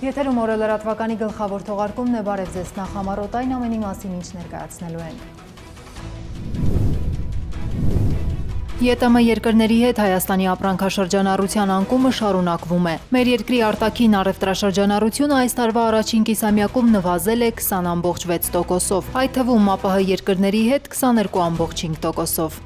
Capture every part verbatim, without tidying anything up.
Եթերում օրը լրատվականի գլխավոր թողարկումն է, բարև ձեզ, նախ համառոտային ամենի մասին ինչ ներկայացնելու են։ ԵՏՄ երկրների հետ Հայաստանի ապրանքաշրջանառության անկումը շարունակվում է։ Մեր երկրի արտաքին առևտրաշրջանառությունը այս տարվա առաջին կիսամյակում նվազել է քսան ամբողջ վեց տոկոսով, այդ թվում ԱՊՀ երկրների հետ քսաներկու ամբողջ հինգ տոկոսով։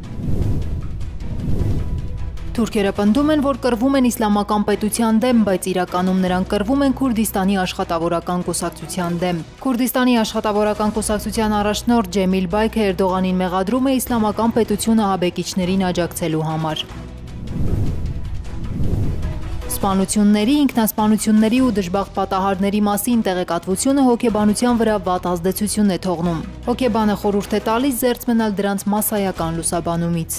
Թուրքերը պնդում են, որ կռվում են իսլամական պետության դեմ, բայց իրականում նրանք կռվում են Քուրդիստանի աշխատավորական կուսակցության դեմ։ Քուրդիստանի աշխատավորական կուսակցության առաջնորդ Ջեմիլ Բայքը Էրդողանին մեղադրում է իսլամական պետությունը ահաբեկիչներին աջակցելու համար։ Սպանությունների, ինքնասպանությունների ու դժբախտ պատահարների մասին տեղեկատվությունը հոգեբանության վրա վատ ազդեցություն է թողնում։ Հոգեբանը խորհուրդ է տալիս զերծ մնալ դրանց մասսայական լուսաբանումից։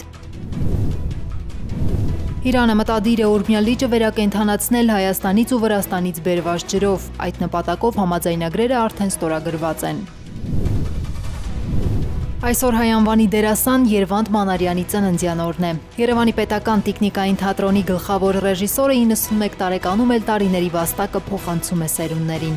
Իրանը մտադիր է Ուրմիա լիճը վերակենդանացնել Հայաստանից ու Վրաստանից բերված ջրով, այդ նպատակով համաձայնագրերը արդեն ստորագրված են։ Այսօր Հայ անվանի դերասան Երվանդ Մանարյանի ծննդյան օրն է։ Երևանի պետական տիկնիկային թատրոնի գլխավոր ռեժիսորը իննսունմեկ տարեկանում էլ տարիների վաստակը փոխանցում է սերունդներին։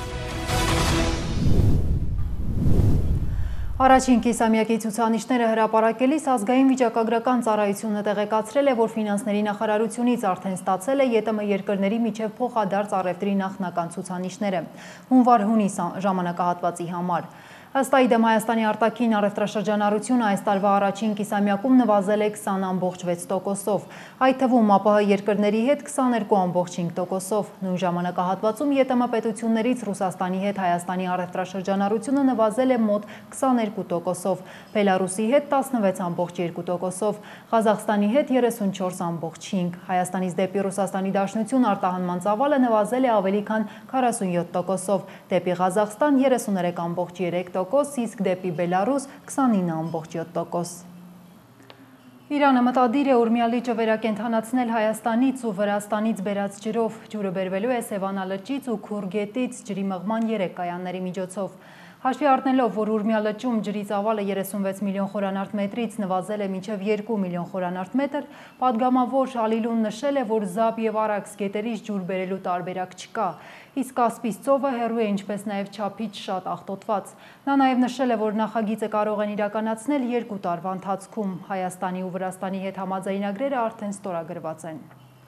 Առաջին կիսամյակի ցուցանիշները հրապարակելիս ազգային վիճակագրական ծառայությունը տեղեկացրել է, որ ֆինանսների նախարարությունից արդեն ստացել է ԵՏՄ երկրների միջև փոխադարձ առևտրի նախնական ցուցանիշները հունվար-հունիս ժամանակահատվածի համար։ Ըստ այդմ Հայաստանի արտաքին առևտրաշրջանառությունը այս տարվա առաջին կիսամյակում նվազել է քսան ամբողջ վեց տոկոսով, այդ թվում ԱՊՀ երկրների հետ քսաներկու ամբողջ հինգ տոկոսով։ Նույն ժամանակահատվածում ԵՏՄ պետություններից Ռուսաստանի հետ Հայաստանի առևտրաշրջանառությունը նվազել է մոտ քսաներկու տոկոսով, Բելարուսի հետ տասնվեց ամբողջ երկու տոկոսով, Ղազախստանի հետ երեսունչորս ամբողջ հինգ, Հայաստանից դեպի Ռուսաստանի Դաշնություն արտահանման ծավալը նվազել է ավելի քան քառասունյոթ տոկոսով, դեպի Ղազախստան երեսուներեք ամբողջ երեք տոկոս, իսկ դեպի Բելարուս քսանինը ամբողջ յոթ տոկոս։ Իրանը մտադիր է Ուրմիա լիճը վերակենդանացնել Հայաստանից ու Վրաստանից բերած ջրով։ Ջուրը բերվելու է Սևանա լճից ու Քուր գետից ջրի մղման երեք կայանների միջոցով։ Հաշվի առնելով, որ Ուրմիա լճում ջրի ծավալը երեսունվեց միլիոն խորանարդ մետրից նվազել է մինչև երկու միլիոն խորանարդ մետր, պատգամավոր Ալիլուն նշել է, որ Զաբ եւ Արաքս գետերից ջուր բերելու տարբերակ չկա, իսկ Կասպից ծովը հեռու է, ինչպես նաև չափից շատ աղտոտված։ Նա նաև նշել է, որ նախագիծը կարող են իրականացնել երկու տարվա ընթացքում։ Հայաստանի ու Վրաստանի հետ համաձայնագրերը արդեն ստորագրված են։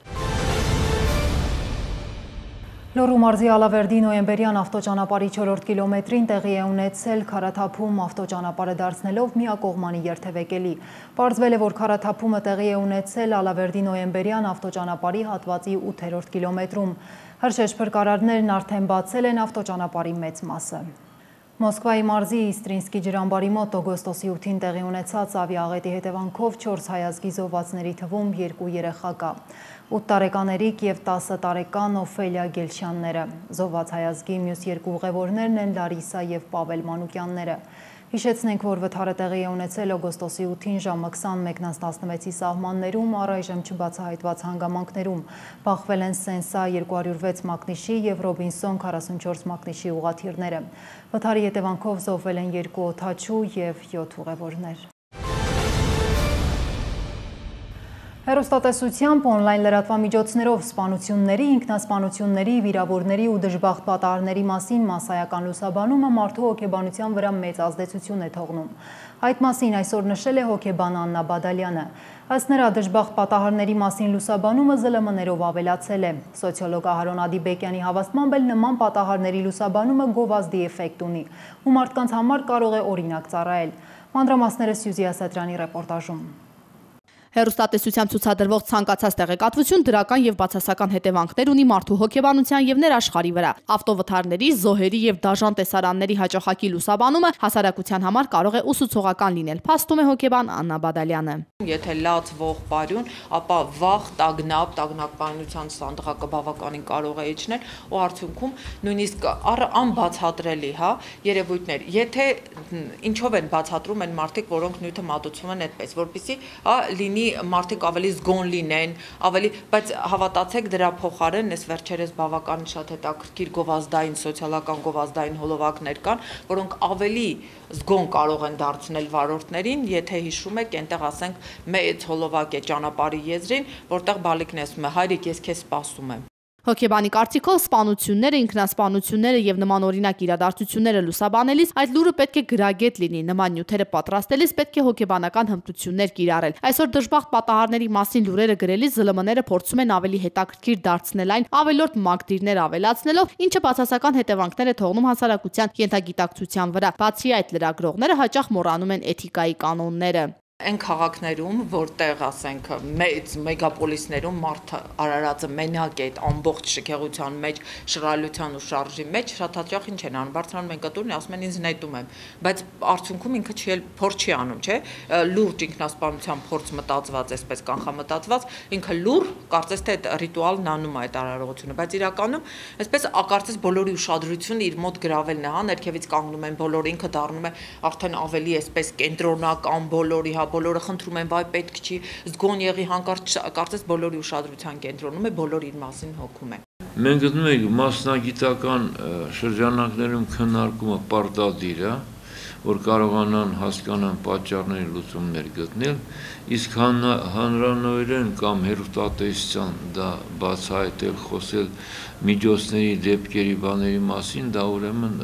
Լոռու մարզի Ալավերդի նոյեմբերյան ավտոճանապարհի չորրորդ կիլոմետրին տեղի է ունեցել քարաթափում, ավտոճանապարհը դարձնելով միակողմանի երթևեկելի։ Պարզվել է, որ քարաթափումը տեղի է ունեցել Ալավերդի նոյեմբերյան ավտոճանապարհի հատվածի ութերորդ կիլոմետրում։ Հրշեջ փրկարարներն արդեն բացել են ավտոճանապարհի մեծ մասը։ Մոսկվայի մարզի Իստրինսկի ջրամբարի մոտ օգոստոսի ութին տեղի ունեցած ավիաաղետի հետևանքով չորս հայազգի զոհվածների թվում երկու երեխա կա։ ութ տարեկան Էրիկ և տասը տարեկան Օֆելիա Գելշյանները։ Զոհված հայազգի մյուս երկու ուղևորներն են Լարիսա և Պավել Մանուկյանները։ Հիշեցնենք, որ վթարը տեղի է ունեցել օգոստոսի ութին ժամը քսանմեկից տասնվեցի սահմաններում առայժմ չբացահայտված հանգամանքներում։ Բախվել են Սենսա երկու հարյուր վեց մակնիշի և Ռոբինսոն քառասունչորս մակնիշի ուղղաթիռները։ Վթարի հետևանքով զոհվել են երկու օդաչու և յոթ ուղևորներ։ Հեռուստատեսությամբ օնլայն լրատվամիջոցներով սպանությունների, ինքնասպանությունների, վիրավորների ու դժբախտ պատահարների մասին մասսայական լուսաբանումը մարդու հոգեբանության վրա մեծ ազդեցություն է թողնում։ Այդ մասին այսօր նշել է հոգեբան Աննա Բադալյանը։ Ըստ նրա, դժբախտ պատահարների մասին լուսաբանումը զլ էմ էներով ավելացել է։ Սոցիոլոգ Ահարոն Ադիբեկյանի հավաստմամբ էլ նման պատահարների լուսաբանումը գովազդի էֆեկտ ունի, ու մարդկանց համար կարող է օրինակ ծառայել։ Մանրամասները Սյուզի Ասատրյանի ռեպորտաժում։ Հեռուստատեսությամբ ցուցադրվող ցանկացած տեղեկատվություն դրական եւ բացասական հետևանքներ ունի մարդու հոգեբանության եւ ներաշխարհի վրա։ Ավտովթարների, զոհերի եւ դաժան տեսարանների հաճախակի լուսաբանումը հասարակության համար կարող է ուսուցողական լինել, փաստում է հոգեբան Աննա Բադալյանը։ Եթե լաց ողջ բարյուն, ապա վախ, տագնապ, տագնապայնության սանդղակը բավականին կարող է իջնել ու արդյունքում նույնիսկ անբացատրելի, հա, երևույթներ։ Եթե ինչով են բացատրում են մարդիկ, որոնք նյութը մատուցում են այդպես, որպեսզի հա լինի մարդիկ ավելի զգոն լինեն, ավելի, բայց հավատացեք դրա փոխարեն այս վերջերս բավականին շատ հետաքրքիր գովազդային, սոցիալական գովազդային հոլովակներ կան, որոնք ավելի զգոն կարող են դարձնել վարորդներին, եթե հիշում եք, այնտեղ ասենք մեծ հոլովակ է ճանապարհի եզրին, որտեղ բալիկն է ասում է՝ հայրիկ, ես քեզ սպասում եմ։ Հոգեբանի կարծիքով սպանությունները, ինքնասպանությունները եւ նման օրինակ իրադարձությունները լուսաբանելիս այդ լուրը պետք է գրագետ լինի, նման նյութերը պատրաստելիս պետք է հոգեբանական հմտություններ կիրառել։ Այսօր դժբախտ պատահարների մասին լուրերը գրելիս զլ էմ-ները փորձում են ավելի հետաքրքիր դարձնել այն, ավելորդ մակդիրներ ավելացնելով, ինչը բացասական հետևանքներ է թողնում հասարակության ենթագիտակցության վրա։ Բացի այդ, լրագրողները հաճախ մոռանում են էթիկայի կանոնները։ Այն քաղաքներում, որտեղ ասենք մեծ մեգապոլիսներում մարդը արարածը մենակ է այդ ամբողջ շքեղության մեջ, շռայլության ու շարժի մեջ, շատ հաճախ ինչ են անում, բարձրանում են կտուրն, ասում են ինձ նետում եմ, բայց արդյունքում ինքը չի փորձ չի անում, չէ՞, լուրջ ինքնասպանության փորձ մտածված, այսպես կանխամտածված, ինքը լուր, կարծես թե այդ ռիտուալն անում է այդ արարողությունը, բայց իրականում այսպես ակարծես բոլորի ուշադրությունը իր մոտ գրավելն է, հա, ներքևից կանգնում են բոլորը, ինքը դառնում է արդեն ավելի այսպես կենտրոնական բոլորի, հա, բոլորը խնդրում են, վայ պետք չի, զգոն եղի, հանկարծ կարծես բոլորի ուշադրության կենտրոնում է, բոլորը իր մասին հոգում են։ Մենք գտնում ենք մասնագիտական շրջանակներում քննարկումը պարտադիր է, որ կարողանան հասկանան պատճառների լուծումներ գտնել, իսկ հանրանորեն կամ հեռուստատեսության դա բացահայտել, խոսել միջոցների, դեպքերի, բաների մասին, դա ուրեմն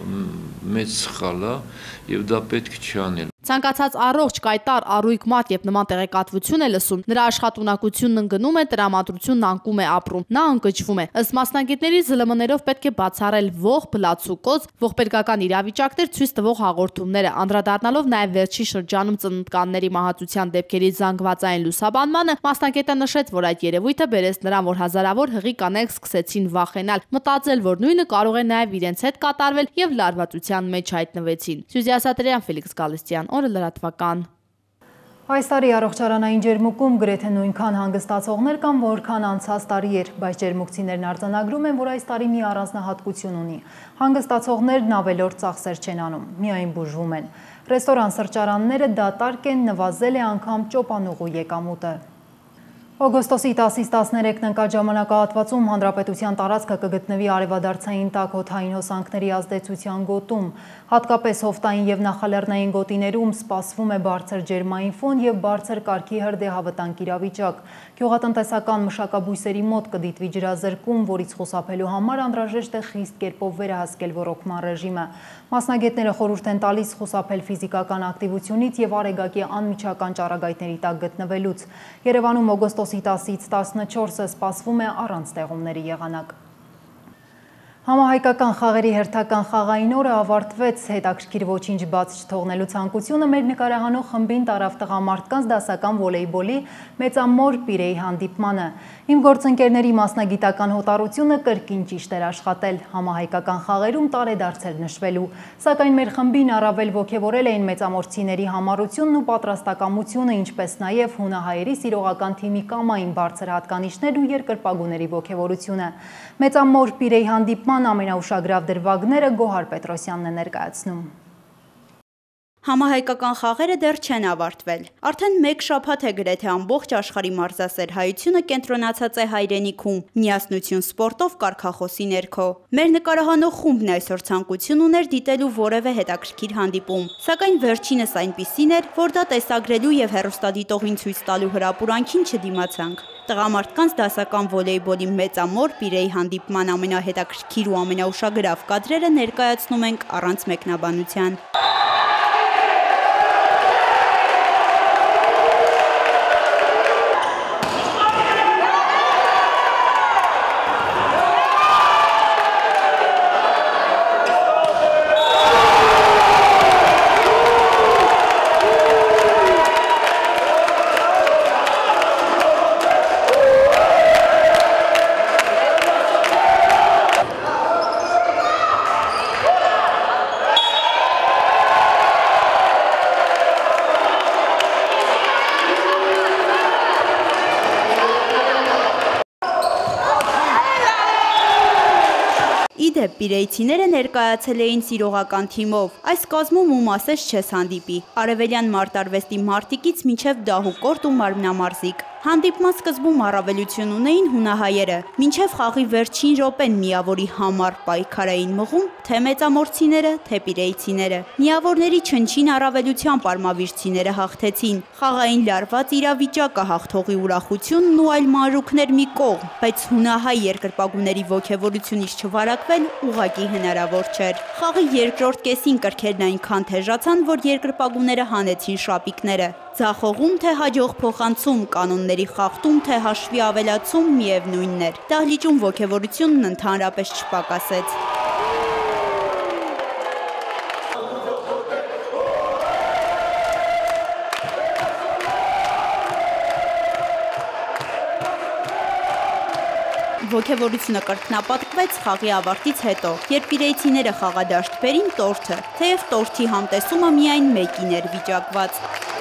մեծ սխալ է եւ դա պետք չի անել։ Ցանկացած առողջ, կայտար, առույգ մարդ եւ նման տեղեկատվություն է լսում, նրա աշխատունակությունն ընկնում է, տրամադրությունն անկում է ապրում, նա ընկճվում է։ Ըստ մասնագետների զլ էմ-ներով պետք է բացառել ողբ, բլացուկոզ, ողբերգական իրավիճակներ ցույց տվող հաղորդումները, անդրադառնալով նաեւ վերջի շրջանում ծննդկանների մահացության դեպքերի զանգվածային լուսաբանմանը, մասնագետը նշեց, որ այդ երևույթը բերեց նրան, որ հազարավոր հղի կանայք սկսեցին վախենալ, մտածել, որ նույնը կարող է նաեւ իրենց հետ կատարվել եւ լարվածության մեջ հայտնվեցին։ Սյուզիա Սատրյան, Ֆելիքս Գալստյան, օրը լրատվական։ Այս տարի առողջարանային ջերմուկում գրեթե նույնքան հանգստացողներ կան, որքան անցած տարի էր, բայց ջերմուկցիներն արձանագրում են, որ այս տարի մի առանձնահատկություն ունի։ Հանգստացողներն ավելորդ ծախսեր չեն անում, միայն բուժվում են։ Ռեստորան սրճարանները դատարկ են, նվազել է անգամ ճոպանուղու եկամուտը։ Օգոստոսի տասից տասներեքն ընկած ժամանակահատվածում հանրապետության տարածքը կգտնվի արևադարձային տաք օդային հոսանքների ազդեցության գոտում, հատկապես հովտային եւ նախալեռնային գոտիներում սպասվում է բարձր ջերմային ֆոն եւ բարձր կարգի հրդեհավտանգ իրավիճակ։ Գյուղատնտեսական մշակաբույսերի մոտ կդիտվի ջրազրկում, որից խուսափելու համար անհրաժեշտ է խիստ կերպով վերահսկել ռոռոկման ռեժիմը։ Մասնագետները խորհուրդ են տալիս խուսափել ֆիզիկական ակտիվությունից եւ արեգակի անմիջական ճառագայթների տակ գտնվելուց։ Երևանում օգոստոսի տասից տասնչորսը սպասվում է առանց տեղումների եղանակ։ Համահայկական խաղերի հերթական խաղային օրը ավարտվեց, հետաքրքիր ոչինչ բաց չթողնելու ցանկությունը մեր նկարահանող խմբին տարավ տղամարդկանց դասական վոլեյբոլի մեծամոր Պիրեի հանդիպմանը։ Իմ գործընկերների մասնագիտական հոտառությունը կրկին ճիշտ էր աշխատել, համահայկական խաղերում տարեդարձեր նշվելու, սակայն մեր խմբին առավել ոգևորել էին մեծամորցիների համառությունն ու պատրաստակամությունը, ինչպես նաև հունահայերի սիրողական թիմի կամային բարձր հատկանիշներն ու երկրպագուների ոգևորությունը։ Մեծամոր Պիրեի հանդիպման ամենաուշագրավ դրվագները Գոհար Պետրոսյանն է ներկայացնում։ Համահայկական խաղերը դեռ չեն ավարտվել։ Արդեն մեկ շաբաթ է գրեթե ամբողջ աշխարհի մարզասեր հայությունը կենտրոնացած է հայրենիքում, միասնություն սպորտով կարգախոսի ներքո։ Մեր նկարահանող խումբն այսօր ցանկություն ուներ դիտելու որևէ հետաքրքիր հանդիպում, սակայն վերջինս այնպիսին էր, որ դա տեսագրելու եւ հեռուստադիտողին ցույց տալու հրապուրանքին չդիմացանք։ Տղամարդկանց դասական վոլեյբոլի մեծամոր Պիրեի հանդիպման ամենահետաքրքիր ու ամենաուշագրավ կադրերը ներկայացնում ենք առանց մեկնաբանության։ Իդեպ պիրեյցիները ներկայացել էին սիրողական թիմով, այս կազմում ում ասես չես հանդիպի, արևելյան մարտարվեստի մարտիկից մինչև դահուկորտ ու մարմնամարզիկ։ Հանդիպման սկզբում առավելություն ունեին հունահայերը, մինչև խաղի վերջին րոպեն միավորի համար պայքարային մղում թե մեծամորցիները, թե պիրեյցիները։ Միավորների չնչին առավելությամբ արմավիրցիները հաղթեցին։ Խաղային լարված իրավիճակը, հաղթողի ուրախությունն ու այլ մանրուքներ մի կողմ, բայց հունահայ երկրպագուների ոգևորությունից չվարակվել ուղղակի հնարավոր չէր։ Խաղի երկրորդ կեսին կրքերն այնքան թեժացան, որ երկրպագուները հանեցին շապիկները։ Ձախողում թե հաջող փոխանցում, կանոնների խախտում թե հաշվի ավելացում միևնույնն էր։ Դահլիճում ոգևորությունն ընդհանրապես չպակասեց։ Ոգևորությունը կրկնապատկվեց խաղի ավարտից հետո, երբ պիրեյցիները խաղադաշտ բերին տորթը, թեև տորթի համտեսումը միայն մեկին էր վիճակված։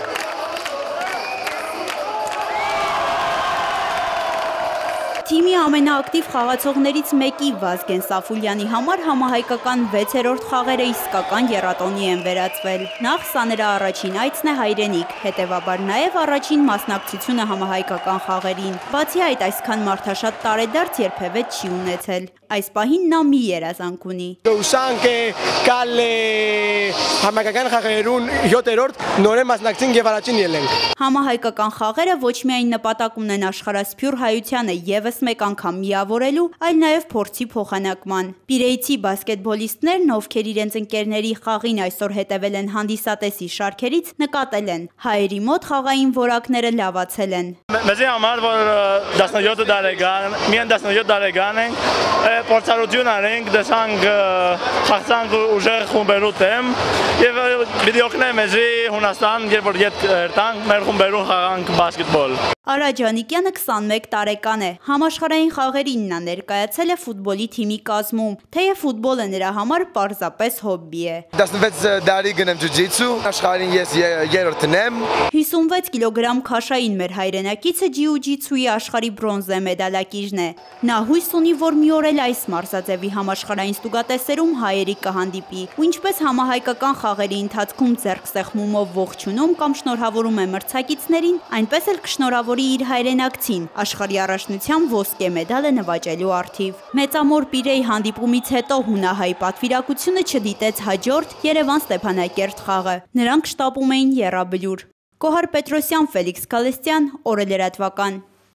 Թիմի ամենաակտիվ խաղացողներից մեկի Վազգեն Սաֆուլյանի համար համահայկական վեցերորդ խաղերը իսկական եռատոնի են վերածվել։ Նախ սա նրա առաջին այցն է հայրենիք, հետևաբար նաև առաջին մասնակցությունը համահայկական խաղերին։ Բացի այդ, այսքան մարդաշատ տարեդարձ երբևէ չի ունեցել։ Այս պահին նա մի երազանք ունի։ Ուշանք կալ համահայկական խաղերուն յոթերորդ նորեն մասնակցենք եւ առաջին ելենք։ Համահայկական խաղերը ոչ միայն նպատակ ունեն աշխարհասփյուր հայությանը եւս մեկ անգամ միավորելու, այլ նաև փորձի փոխանակման։ Պիրեյցի բասկետբոլիստներն, ովքեր իրենց ընկերների խաղին այսօր հետևել են հանդիսատեսի շարքերից, նկատել են հայերի մոտ խաղային որակները լավացել են։ Մեզի համար, որ տասնյոթ տարեկան, միայն տասնյոթ տարեկան ենք, փորձառություն արենք, դեսանք խաղացանք ուժեղ խումբերու դեմ եւ պիտի օգնե մեզի Հունաստան, երբ որ ետ երտանք մեր խումբերուն խաղանք բասկետբոլ։ Արա Ջանիկյանը քսանմեկ տարեկան է։ Համաշխարհային խաղերին նա ներկայացել է ֆուտբոլի թիմի կազմում, թեև ֆուտբոլը նրա համար պարզապես հոբբի է։ տասնվեց տարի գնեմ ջուջիցու, աշխարհին ես երրորդն եմ։ հիսունվեց կիլոգրամ քաշային մեր հայրենակիցը ջիուջիցուի աշխարհի բրոնզե մեդալակիրն է։ Նա հույս ունի, որ մի օր էլ այս մարզաձևի համաշխարհային ստուգատեսերում հայերի կհանդիպի, ու ինչպես համահայկական խաղերի ընթացքում ձեռք սեղմումով ողջունում կամ շնորհավորում է մրցակիցներին, այնպես էլ կշնորհավորի իր հայրենակցին աշխարհի առաջնության ոսկե մեդալը նվաճելու առթիվ։ Մեծամոր Պիրեյ հանդիպումից հետո հունահայ պատվիրակությունը չդիտեց հաջորդ Երևան-Ստեփանակերտ խաղը։ Նրանք շտապում էին եռաբլուր։ Կոհար Պետրոսյան, Ֆելիքս Քալեստյան, օրելրատվական։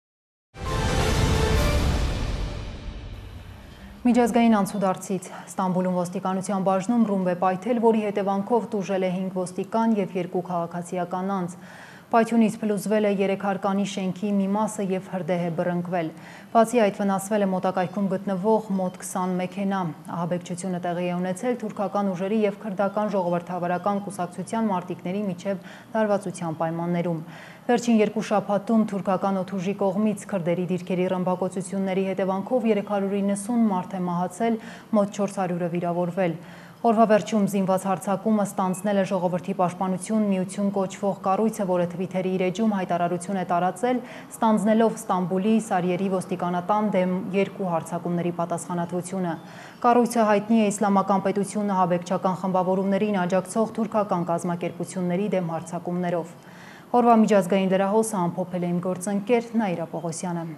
Միջազգային անցուդարձից Ստամբուլում ոստիկանության բաժնում ռումբ է պայթել, որի հետևանքով տուժել է հինգ ոստիկան և երկու քաղաքացիական անձ։ Պայթյունից փլուզվել է երեք հարկանի շենքի մի մասը և հրդեհ է բռնկվել։ Բացի այդ, վնասվել է մոտակայքում գտնվող մոտ քսան մեքենա։ Ահաբեկչությունը տեղի է ունեցել թուրքական ուժերի և քրդական ժողովրդավարական կուսակցության մարտիկների միջև լարվածության պայմաններում։ Վերջին երկու շաբաթում թուրքական օդուժի կողմից քրդերի դիրքերի ռմբակոծությունների հետևանքով երեք հարյուր իննսուն մարդ է մահացել, մոտ չորս հարյուրը վիրավորվել։ Օրվա վերջում զինված հարձակումը ստանձնել է Ժողովրդի պաշտպանություն միություն կոչվող կառույցը, որը Թվիթերի իր էջում հայտարարություն է տարածել, ստանձնելով Ստամբուլի Սարիերի ոստիկանատան դեմ երկու հարձակումների պատասխանատվությունը։ Կառույցը հայտնի է իսլամական պետությունը ահաբեկչական խմբավորումներին աջակցող թուրքական կազմակերպությունների դեմ հարձակումներով։ Օրվա միջազգային լրահոսը ամփոփել է իմ գործընկեր Նաիրա Պողոսյանը։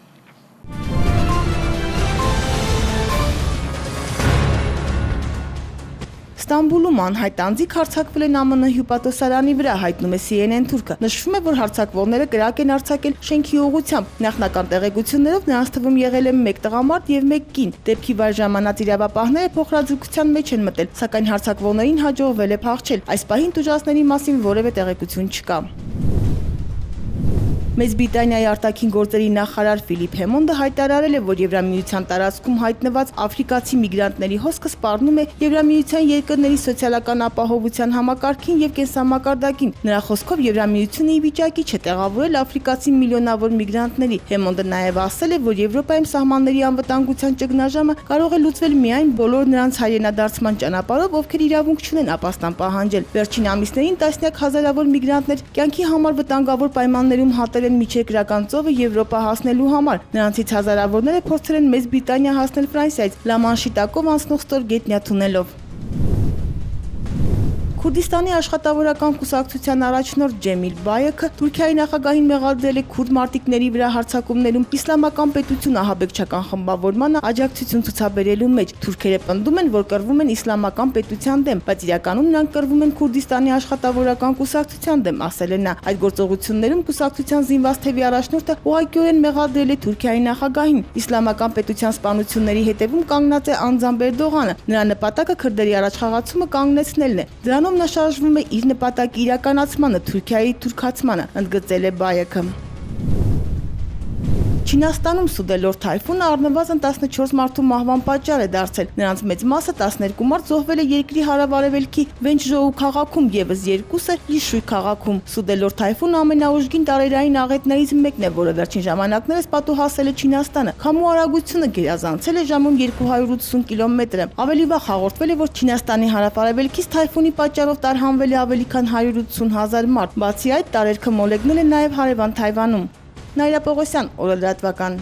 Ստամբուլում անհայտ անձիկ հարձակվել են ԱՄՆ հյուպատոսարանի վրա, հայտնում է C N N թուրքը։ Նշվում է, որ հարձակվողները կրակ են արձակել շենքի ուղղությամբ։ Նախնական տեղեկություններով նրանց թվում եղել է մեկ տղամարդ և մեկ կին։ Դեպքի վայր ժամանած իրավապահները փոխհրաձգության մեջ են մտել, սակայն հարձակվողներին հաջողվել է փախչել։ Այս պահին տուժածների մասին որևէ տեղեկություն չկա։ Մեծ Բրիտանիայի արտաքին գործերի նախարար Ֆիլիպ Հեմոնդը հայտարարել է, որ Եվրամիության տարածքում հայտնված աֆրիկացի միգրանտների հոսքը սպառնում է Եվրամիության երկրների սոցիալական ապահովության համակարգին և կենսամակարդակին։ Նրա խոսքով Եվրամիությունը ի վիճակի չէ տեղավորել աֆրիկացի միլիոնավոր միգրանտների։ Հեմոնդը նաև ասել է, որ Եվրոպայում սահմանների անվտանգության ճգնաժամը կարող է լուծվել միայն բոլոր նրանց հայրենադարձման ճանապարհով, ովքեր իրավունք չունեն ապաստան պահանջել։ Վերջին ամիսներին տասնյակ հազարավոր միգրանտներ կյանքի համար վտանգավոր պայմաններում հատել են միջերկրական ծովը Եվրոպա հասնելու համար։ Նրանցից հազարավորները փորձել են Մեծ Բրիտանիա հասնել Ֆրանսիայից, Լամանշի տակով անցնող ստոր գետնյա թունելով։ Քուրդիստանի աշխատավորական կուսակցության առաջնորդ Ջեմիլ Բայեքը Թուրքիայի նախագահին մեղադրել է քուրդ մարտիկների վրա հարձակումներում իսլամական պետություն ահաբեկչական խմբավորմանը աջակցություն ցուցաբերելու մեջ։ Թուրքերը պնդում են, որ կռվում են իսլամական պետության դեմ, բայց իրականում նրանք կռվում են Քուրդիստանի աշխատավորական կուսակցության դեմ, ասել է նա։ Այդ գործողություններում կուսակցության զինված թևի առաջնորդը ուղղակիորեն մեղադրել է Թուրքիայի նախագահին։ Իսլամական պետության սպանությունների հետևում կանգնած է անձամբ Էրդողանը։ Նրա նպատակը քրդերի առաջխաղացումը կանգնեցնելն է։ Դրանով նա շարժվում է իր նպատակի իրականացմանը, Թուրքիայի թուրքացմանը, ընդգծել է Բայեքը։ Չինաստանում սուդելոր թայֆունը առնվազն տասնչորս մարդու մահվան պատճառ է դարձել։ Նրանց մեծ մասը տասներկու մարդ զոհվել է երկրի հարավարևելքի Վենչժոու քաղաքում, ևս երկուսը Լիշուй քաղաքում։ Սուդելոր թայֆունը ամենաուժգին տարերային աղետներից մեկն է, որը վերջին ժամանակներս պատուհասել է Չինաստանը։ Քամու արագությունը գերազանցել է ժամում երկու հարյուր ութսուն կիլոմետրը։ Ավելի վաղ հաղորդվել է, որ Չինաստանի հարավարևելքից թայֆունի պատճառով տարհանվել է ավելի քան հարյուր ութսուն հազար մարդ։ Բացի այդ, տարերքը մոլեգնել է նաև հարևան Թայվանում։ Նայրա Պողոսյան, օրը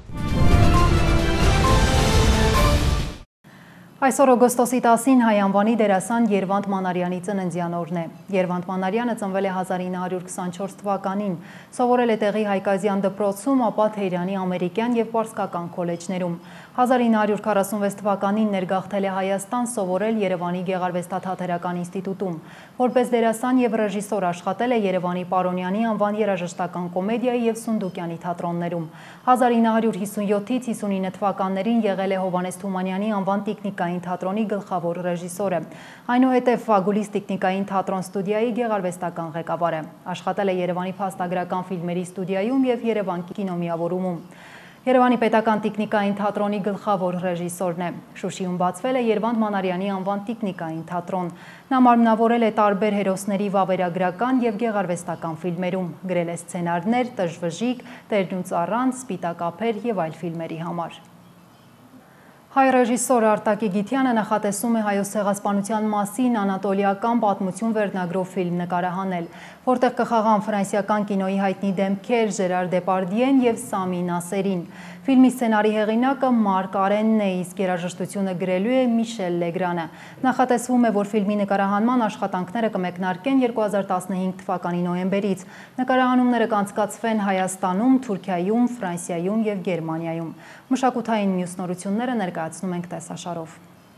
Այսօր օգոստոսի տասին հայ անվանի դերասան Երվանդ Մանարյանի ծննդյան օրն է։ Երվանդ Մանարյանը ծնվել է հազար ինը հարյուր քսանչորս թվականին, սովորել է տեղի Հայկազյան դպրոցում, ապա Թեհրանի ամերիկյան և պարսկական քոլեջներում։ հազար ինը հարյուր քառասունվեց թվականին ներգաղթել է Հայաստան, սովորել Երևանի Գեղարվեստաթատերական ինստիտուտում։ Որպես դերասան և ռեժիսոր աշխատել է Երևանի Պարոնյանի անվան երաժշտական կոմեդիայի և Սունդուկյանի թատրոններում։ հազար ինը հարյուր հիսունյոթից հիսունինը թվականներին եղել է Հովհաննես Թումանյանի անվան տիկնիկային թատրոնի գլխավոր ռեժիսորը։ Այնուհետև Ֆագուլիս տիկնիկային թատրոն ստուդիայի գեղարվեստական ղեկավար է։ Աշխատել է Երևանի փաստագրական ֆիլմերի ստուդիայում և Երևան կինոմիավորումում։ Երևանի պետական տիկնիկային թատրոնի գլխավոր ռեժիսորն է։ Շուշիում բացվել է Երվանդ Մանարյանի անվան տիկնիկային թատրոն։ Նա մարմնավորել է տարբեր հերոսների վավերագրական և գեղարվեստական ֆիլմերում, գրել է սցենարներ Տժվժիկ, Տերն ու ծառան, Սպիտակ ափեր և այլ ֆիլմերի համար։ Հայ ռեժիսոր Արտակի Գիթյանը նախատեսում է Հայոց ցեղասպանության մասին անատոլիական պատմություն վերնագրով ֆիլմ նկարահանել, որտեղ կխաղան ֆրանսիական կինոյի հայտնի դեմքեր Ժերար Դեպարդիեն և Սամի Նասերին։ Ֆիլմի սցենարի հեղինակը Մարկ Արենն է, իսկ երաժշտությունը գրելու է Միշել Լեգրանը։ Նախատեսվում է, որ ֆիլմի նկարահանման աշխատանքները կմեկնարկեն երկու հազար տասնհինգ թվականի նոյեմբերից։ Նկարահանումները կանցկացվեն Հայաստանում, Թուրքիայում, Ֆրանսիայում և Գերմանիայում։ Մշակութային մյուս նորությունները ներկայացնում ենք տեսաշարով։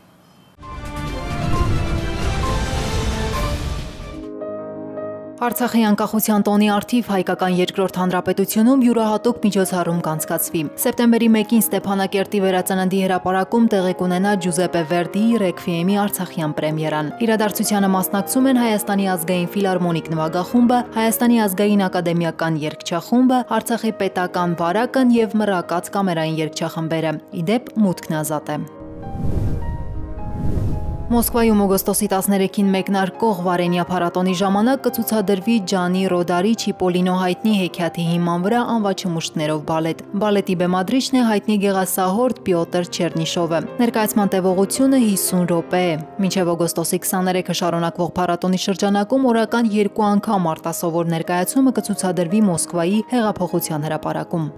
Արցախի անկախության տոնի առթիվ հայկական երկրորդ հանրապետությունում յուրահատուկ միջոցառում կանցկացվի։ Սեպտեմբերի մեկին Ստեփանակերտի վերածննդի հրապարակում տեղի կունենա Ջուզեպե Վերդիի Ռեքվիեմի արցախյան պրեմիերան։ Իրադարձությանը մասնակցում են Հայաստանի ազգային ֆիլհարմոնիկ նվագախումբը, Հայաստանի ազգային ակադեմիական երգչախումբը, Արցախի պետական վարակն և Մռակած կամերային երգչախմբերը։ Ի դեպ, մուտքն ազատ է։ Մոսկվայում օգոստոսի տասներեքին մեկնարկող Վարենիա փառատոնի ժամանակ կցուցադրվի Ջանի Ռոդարի Չիպոլինո հայտնի հեքիաթի հիման վրա անվաչմուշտներով բալետ։ Բալետի բեմադրիչն է հայտնի գեղասահորդ Պյոտր Չերնիշովը։ Ներկայացման տևողությունը հիսուն րոպե է։ Մինչև օգոստոսի քսաներեքը շարունակվող փառատոնի շրջանակում օրական երկու անգամ արտասովոր ներկայացումը կցուցադրվի Մոսկվայի հեղափոխության հրապարակում։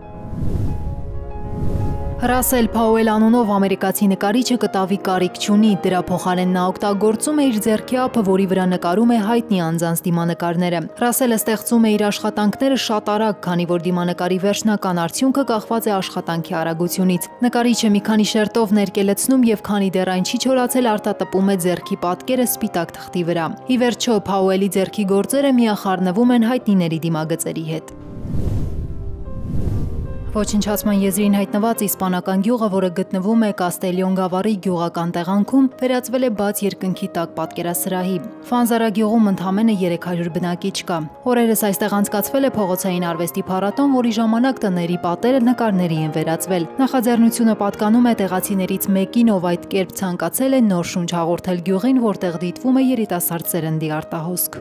Ռասել Փաուել անունով ամերիկացի նկարիչը կտավի կարիք չունի, դրա փոխարեն նա օգտագործում է իր ձեռքի ափը, որի վրա նկարում է հայտնի անձանց դիմանկարները։ Ռասելը ստեղծում է իր աշխատանքները շատ արագ, քանի որ դիմանկարի վերջնական արդյունքը կախված է աշխատանքի արագությունից։ Նկարիչը մի քանի շերտով ներկելեցնում եւ քանի դեռ այն չի չորացել, արտատպում է ձեռքի պատկերը սպիտակ թղթի վրա։ Ի վերջո Փաուելի ձեռքի գործերը միախառնվում են հայտնիների դիմագծերի հետ։ Ոչնչացման եզրին հայտնված իսպանական գյուղը, որը գտնվում է Կաստելյոն գավառի գյուղական տեղանքում, վերածվել է բաց երկնքի տակ պատկերասրահի։ Ֆանզարա գյուղում ընդամենը երեք հարյուր բնակիչ կա։ Օրերս այստեղ անցկացվել է փողոցային արվեստի փառատոն, որի ժամանակ տների պատերը նկարների են վերածվել։ Նախաձեռնությունը պատկանում է տեղացիներից մեկին, ով այդ կերպ ցանկացել է նոր շունչ հաղորդել գյուղին, որտեղ դիտվում է երիտասարդ սերնդի արտահոսք։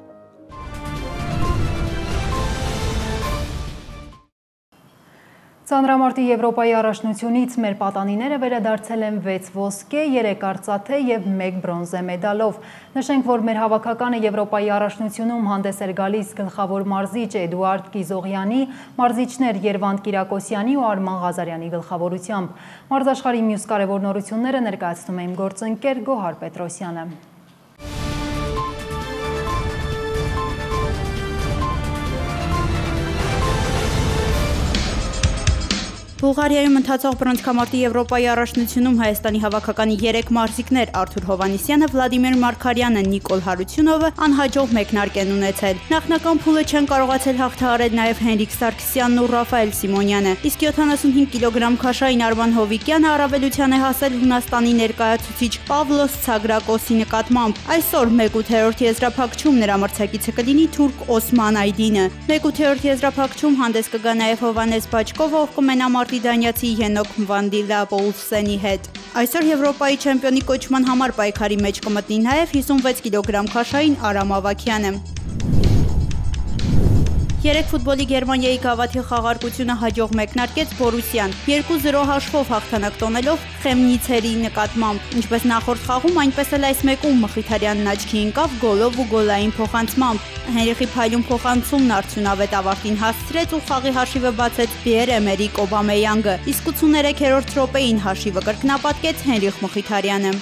Ծանրամարտի Եվրոպայի առաջնությունից մեր պատանիները վերադարձել են վեց ոսկե, երեք արծաթե և մեկ բրոնզե մեդալով։ Նշենք, որ մեր հավաքականը Եվրոպայի առաջնությունում հանդես էր գալիս գլխավոր մարզիչ Էդուարդ Կիզողյանի, մարզիչներ Երվանդ Կիրակոսյանի ու Արման Ղազարյանի գլխավորությամբ։ Մարզաշխարհի մյուս կարևոր նորությունները ներկայացնում է իմ գործընկեր Գոհար Պետրոսյանը։ Բուլղարիայում ընթացող բռնցքամարտի Եվրոպայի առաջնությունում Հայաստանի հավաքականի երեք մարզիկներ Արթուր Հովհաննիսյանը, Վլադիմիր Մարկարյանը, Նիկոլ Հարությունովը անհաջող մեկնարկ են ունեցել։ Նախնական փուլը չեն կարողացել հաղթահարել նաև Հենրիկ Սարգսյանն ու Ռաֆայել Սիմոնյանը, իսկ յոթանասունհինգ կիլոգրամ քաշային Արման Հովիկյանը առավելության է հասել Հունաստանի ներկայացուցիչ Պավլոս Ցագրակոսի նկատմամբ։ Այսօր մեկութերորդ եզրափակչում նրա մրցակիցը կլինի թուրք Օսման Այդինը։ Մեկութերորդ եզրափակչում հանդես կգա նաև Հովանես Բաչկովը, ով կմենա մարտիդանյացի Ենոք Վանդիլապոուլսենի հետ։ Այսօր Եվրոպայի չեմպիոնի կոչման համար պայքարի մեջ կմտնի նաև հիսունվեց կիլոգրամ քաշային Արամ Ավագյանը։ Երեք ֆուտբոլի Գերմանիայի գավաթի խաղարկությունը հաջող մեկնարկեց Բորուսիան երկու զրո հաշվով հաղթանակ տոնելով Խեմնիցերի նկատմամբ, ինչպես նախորդ խաղում, այնպես էլ այս մեկում Մխիթարյանն աչքի ընկավ գոլով ու գոլային փոխանցմամբ։ Հենրիխի փայլուն փոխանցումն արդյունավետ ավարտին հասցրեց ու խաղի հաշիվը բացեց Պիեր-Էմերիկ Օբամեյանգը, իսկ ութսուներեք րոպեին հաշիվը կրկնապատկեց Հենրիխ Մխիթարյանը։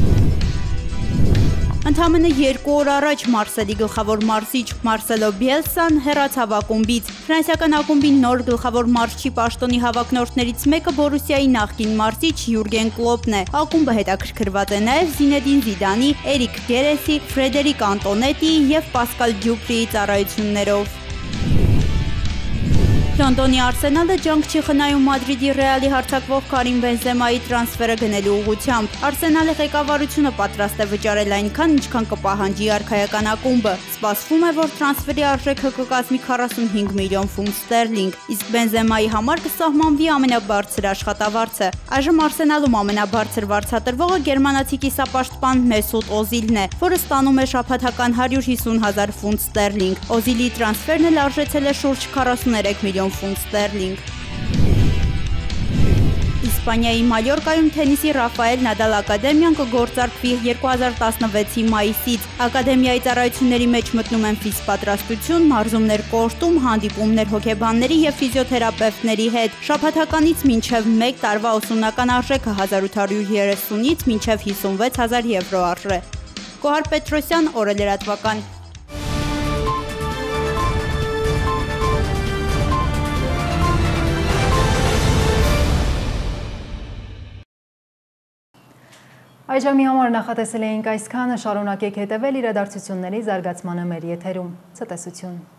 Ընդամենը երկու օր առաջ Մարսելի գլխավոր մարզիչ Մարսելո Բիելսան հեռացավ ակումբից։ Ֆրանսիական ակումբի նոր գլխավոր մարզչի պաշտոնի հավակնորդներից մեկը Բորուսիայի նախկին մարզիչ Յուրգեն Կլոպն է։ Ակումբը հետաքրքրված է նաև Զինեդին Զիդանի, Էրիկ Գերեսի, Ֆրեդերիկ Անտոնետիի և Պասկալ Դյուպրիի ծառայություններով։ Լոնդոնի Արսենալը ջանք չի խնայում Մադրիդի Ռեալի հարձակվող Կարիմ Բենզեմայի տրանսֆերը գնելու ուղղությամբ։ Արսենալի ղեկավարությունը պատրաստ է վճարել այնքան, ինչքան կպահանջի արքայական ակումբը։ Սպասվում է, որ տրանսֆերի արժեքը կկազմի քառասունհինգ միլիոն ֆունտ ստերլինգ, իսկ Բենզեմայի համար կսահմանվի ամենաբարձր աշխատավարձը։ Այժմ Արսենալում ամենաբարձր վարձատրվողը գերմանացի կիսապաշտպան Մեսուտ Օզիլն է, որը ստանում է շաբաթական հարյուր հիսուն հազար ֆունտ ստերլինգ։ Օզիլի տրանսֆերն էլ արժեցել է շուրջ քառասուներեք միլիոն ֆունտ ստերլինգ։ Իսպանիայի Մալյորկայում թենիսի Ռաֆայել Նադալ ակադեմիան կգործարկվի երկու հազար տասնվեցի մայիսից։ Ակադեմիայի ծառայությունների մեջ մտնում են ֆիզպատրաստություն, մարզումներ կորտում, հանդիպումներ հոգեբանների և ֆիզիոթերապևտների հետ։ Շաբաթականից մինչև մեկ տարվա ուսումնական արժեքը հազար ութ հարյուր երեսունից մինչև հիսունվեց հազար եվրո արժե։ Գոհար Պետրոսյան, օրելրատվական։ Այժմի համար նախատեսել էինք այսքանը, շարունակեք հետևել իրադարձությունների զարգացմանը մեր եթերում։ Ցտեսություն։